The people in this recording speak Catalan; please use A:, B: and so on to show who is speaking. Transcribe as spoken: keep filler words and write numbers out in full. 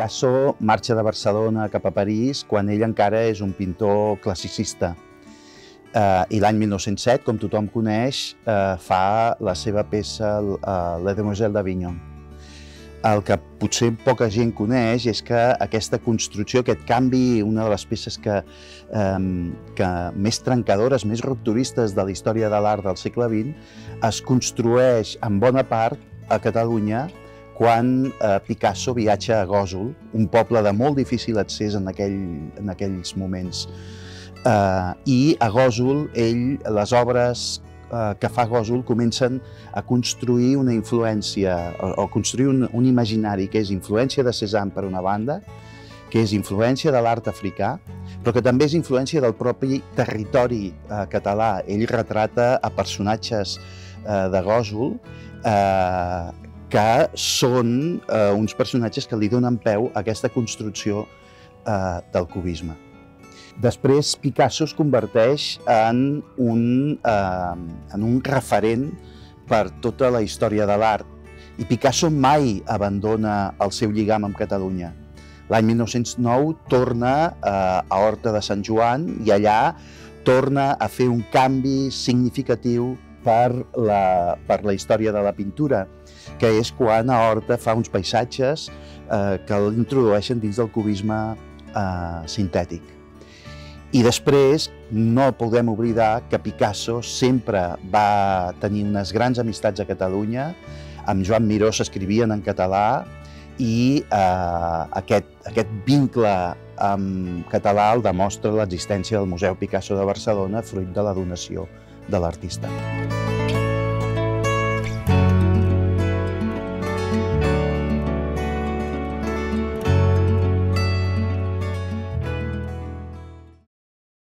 A: Picasso marxa de Barcelona cap a París quan ell encara és un pintor classicista. Uh, I l'any mil nou-cents set, com tothom coneix, uh, fa la seva peça uh, La Demoiselle d'Avignon. El que potser poca gent coneix és que aquesta construcció, aquest canvi, una de les peces que, um, que més trencadores, més rupturistes de la història de l'art del segle vint, es construeix en bona part a Catalunya quan eh, Picasso viatja a Gósol, un poble de molt difícil accés en, aquell, en aquells moments. Eh, I a Gósol, ell, les obres eh, que fa Gósol comencen a construir una influència, o, o construir un, un imaginari que és influència de Cézanne per una banda, que és influència de l'art africà, però que també és influència del propi territori eh, català. Ell retrata a personatges eh, de Gósol, eh, que són eh, uns personatges que li donen peu a aquesta construcció eh, del cubisme. Després, Picasso es converteix en un, eh, en un referent per tota la història de l'art. I Picasso mai abandona el seu lligam amb Catalunya. L'any mil nou-cents nou torna eh, a Horta de Sant Joan i allà torna a fer un canvi significatiu per la, per la història de la pintura, que és quan a Horta fa uns paisatges eh, que l'introdueixen dins del cubisme eh, sintètic. I després no podem oblidar que Picasso sempre va tenir unes grans amistats a Catalunya, amb Joan Miró s'escrivien en català i eh, aquest, aquest vincle amb català el demostra l'existència del Museu Picasso de Barcelona, fruit de la donació de l'artista.